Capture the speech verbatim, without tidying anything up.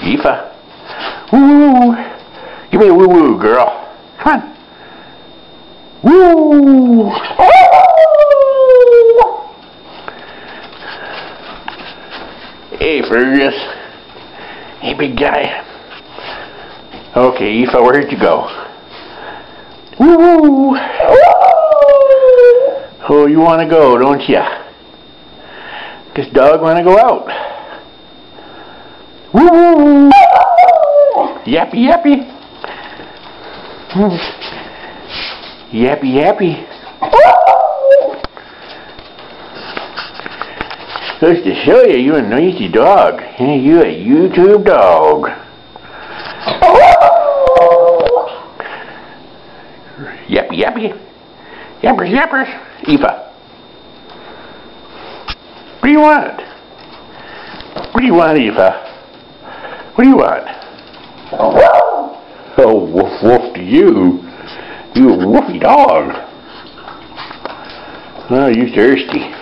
Aoife. Woo! Give me a woo woo, girl. Come on. Woo! Hey, Fergus. Hey, big guy. Okay, Aoife, where'd you go? Woo woo! Oh, you want to go, don't you? This dog want to go out. Woo woo! Yappy yappy. Yappy yappy. Supposed to show you, you're a noisy dog. Hey, you a YouTube dog. Yappy yappy. Yappers yappers. Aoife. What do you want? What do you want, Aoife? What do you want? Oh, woof woof to you. You a woofy dog. Oh, you thirsty.